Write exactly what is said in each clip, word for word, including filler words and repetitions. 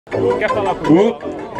Quer falar comigo?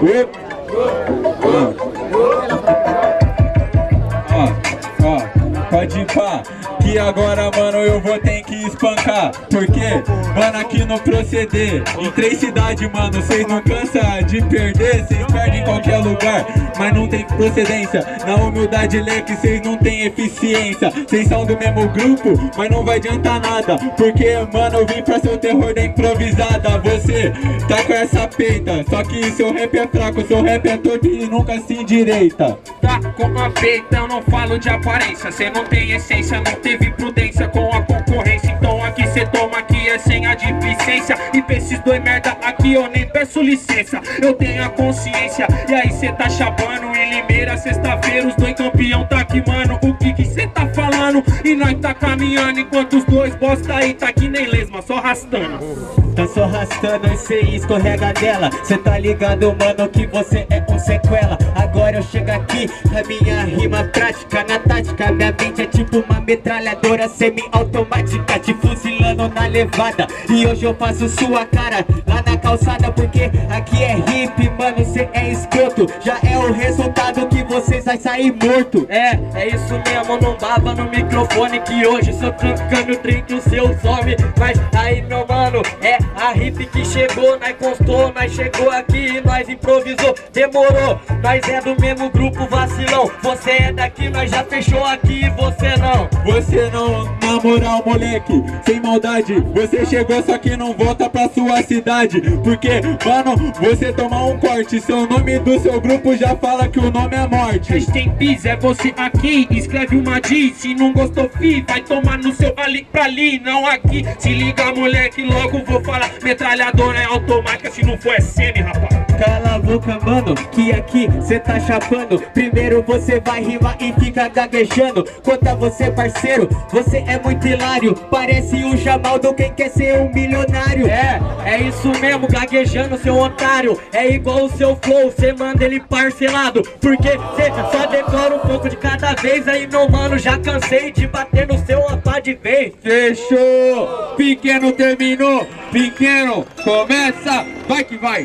Ó, ó, pode ir pá, que agora, mano, eu vou ter que espancar. Porque, mano, aqui no proceder, em três cidades, mano, cês não cansa de perder. Cês perdem em qualquer lugar, mas não tem procedência. Na humildade leque, cês não tem eficiência. Cês são do mesmo grupo, mas não vai adiantar nada. Porque, mano, eu vim pra ser o terror da improvisada. Você tá com essa peita, só que seu rap é fraco, seu rap é torto e nunca se endireita. Tá com a peita, eu não falo de aparência. Cê não tem essência, não teve prudência com a concorrência. Então aqui cê toma, aqui é sem a deficiência. E pra esses dois merda aqui eu nem peço licença. Eu tenho a consciência, e aí cê tá chapando. Em Limeira, sexta-feira, os dois campeão tá aqui, mano. O que que cê tá falando? E nós tá caminhando, enquanto os dois bosta aí tá aqui nem lesma, só arrastando. Tá só arrastando e cê escorrega dela. Cê tá ligado, mano, que você é um sequela. Agora eu chego aqui, a minha rima prática na tática. Minha mente é tipo uma metralhadora semi-automática, te fuzilando na levada. E hoje eu faço sua cara lá na calçada, porque aqui é hip, mano, cê é escroto. Já é o resultado que vocês vai sair morto. É, é isso mesmo, não baba no microfone, que hoje sou trancando o drink, o seu some. Mas aí, meu mano, é a hip que chegou, nós constou, nós chegou aqui e nós improvisou. Demorou, nós é do mesmo grupo vacilão. Você é daqui, nós já fechou aqui e você não. Você não, na moral, moleque, sem maldade. Você chegou, só que não volta pra sua cidade. Porque, mano, você tomar um corte, seu nome do seu grupo já fala que o nome é morte. Rest in peace, é você aqui, escreve uma D. Se não gostou, fi, vai tomar no seu ali pra ali, não aqui. Se liga, moleque, logo vou falar. Metralhadora é automática, se não for é semi, rapaz. Cala a boca, mano, que aqui cê tá chapando. Primeiro você vai rimar e fica gaguejando. Quanto a você, parceiro, você é muito hilário. Parece o Jamal do Quem Quer Ser Um Milionário. É, é isso mesmo, gaguejando, seu otário. É igual o seu flow, cê manda ele parcelado. Porque cê só decora um pouco de cada vez. Aí, meu mano, já cansei de bater no seu opa de vez. Fechou! Pequeno terminou, pequeno começa, vai que vai!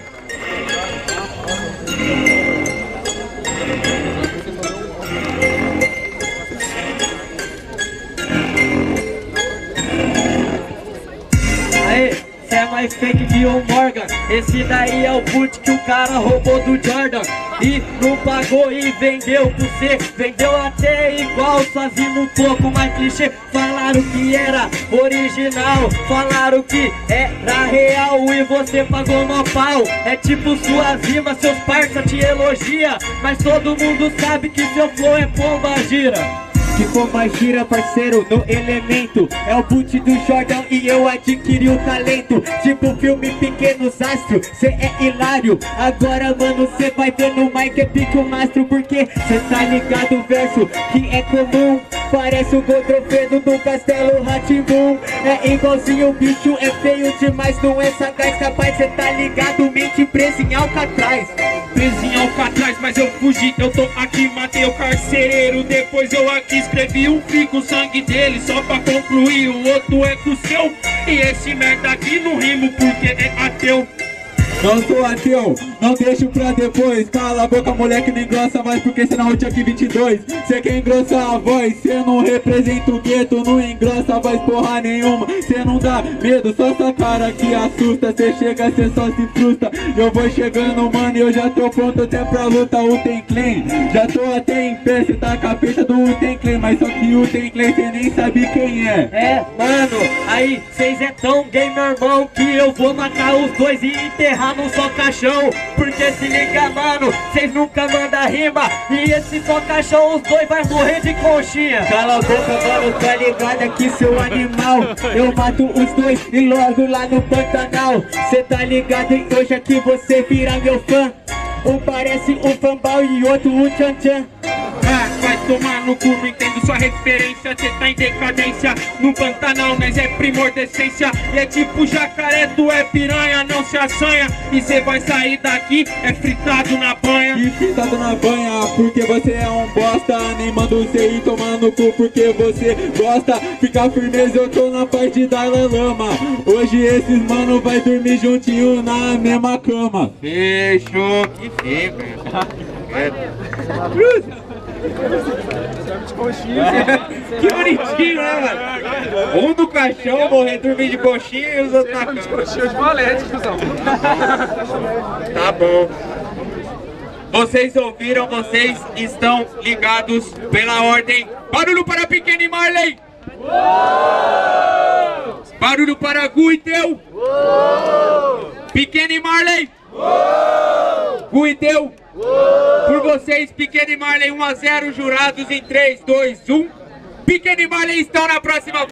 Aê, cê é mais fake que o Morgan. Esse daí é o boot que o cara roubou do Jordan e não pagou e vendeu pro cê. Vendeu até igual, sozinho um pouco mais clichê. Falaram que era original, falaram que era real e você pagou no pau. É tipo suas rimas, seus parça te elogia, mas todo mundo sabe que seu flow é pomba gira. Que pomba gira, parceiro, no elemento. É o boot do Jordan e eu adquiri o talento. Tipo filme Pequenos Astros, cê é hilário. Agora, mano, cê vai ver no mic é pique o mastro. Porque cê tá ligado o verso que é comum. Parece o Godrofredo do Castelo Rá-Tim-Bum. É igualzinho o bicho, é feio demais. Não é sagaz, capaz, cê tá ligado. Mente presa em Alcatraz. Preso em Alcatraz, mas eu fugi, eu tô aqui, matei o carcereiro. Depois eu aqui escrevi um fi com o sangue dele, só pra concluir, o outro é com o seu. E esse merda aqui não rimo porque é ateu. Não sou ateu, não deixo pra depois. Cala a boca, moleque, não engrossa mais, porque senão eu tinha aqui vinte e dois. Cê quer engrossar a voz, cê não representa o gueto. Não engrossa a voz porra nenhuma, cê não dá medo. Só essa cara que assusta, cê chega, cê só se frustra. Eu vou chegando, mano, e eu já tô pronto até pra luta. O Ten Clan, já tô até em pé. Cê tá com a peita do Ten Clan, mas só que o Ten Clan cê nem sabe quem é. É, mano, aí cês é tão gay, meu irmão, que eu vou matar os dois e enterrar num só caixão. Porque se liga, mano, cês nunca mandam rima, e esse só caixão os dois vai morrer de conchinha. Cala a boca, mano, tá ligado aqui, seu animal. Eu mato os dois e logo lá no Pantanal. Cê tá ligado e hoje aqui você vira meu fã. Um parece um fanbal e outro um tchan tchan. Ah, vai tomar no cu, não entendo sua referência. Cê tá em decadência, no Pantanal nós é primor decência. E é tipo jacaré, tu é piranha, não se assanha. E cê vai sair daqui, é fritado na banha. E fritado na banha, porque você é um bosta. Nem mando você ir tomar no cu, porque você gosta. Ficar firmeza, eu tô na parte da lama. Hoje esses mano vai dormir juntinho na mesma cama. Fechou, que fica. Que bonitinho, né, mano? Um do caixão, morrer dormir de coxinha e os outros na cama. Coxinha de valete, cuzão. Tá bom. Vocês ouviram, vocês estão ligados pela ordem. Barulho para Pequeno e Marley. Barulho para Gu e Teu. Pequeno e Marley. Gu e Teu. Por vocês, Pequeno e Marley um a zero, jurados em três, dois, um. Pequeno e Marley estão na próxima.